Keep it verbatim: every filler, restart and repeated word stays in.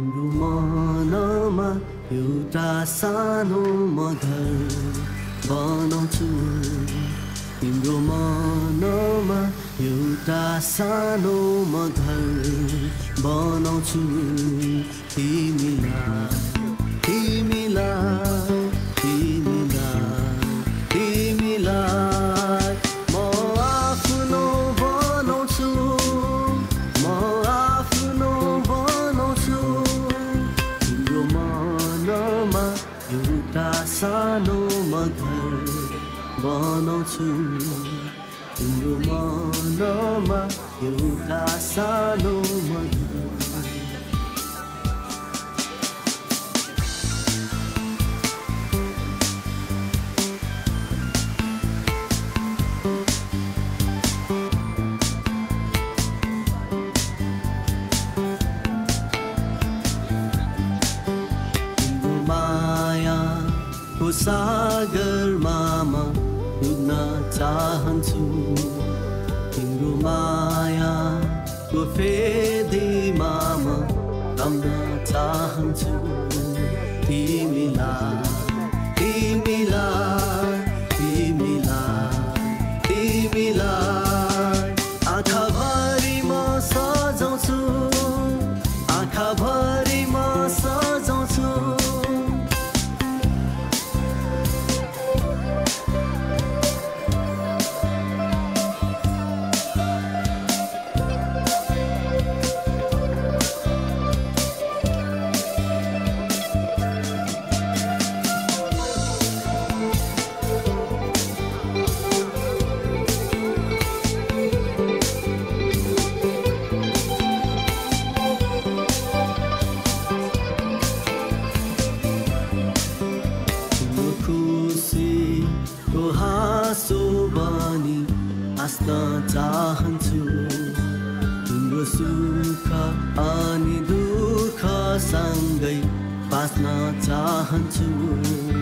तिम्रो मनमा एउटा सानो म घर बनाउँछु तिम्रो मनमा एउटा सानो म घर बनाउँछु तिमीलाई तिमीलाई तिमीलाई तिमीलाई म आफ्नो बनाउँछु म आफ्नो बनाउँछु तिम्रो मनमा एउटा सानो म घर बनाउँछु तिम्रो मनमा एउटा सानो म घर सागरमा म डुब्न चाहन्छु तिम्रो मायाको फेदीमा म रम्न चाहन्छु तिमीलाई तिमीलाई तिमीलाई तिमीलाई आँखाभरि म सजाउँछु आँखाभरि म सजाउँछु हाँस्न चाहन्छु तिम्रो सुख अनि दुःख सँगै बाँच्न चाहन्छु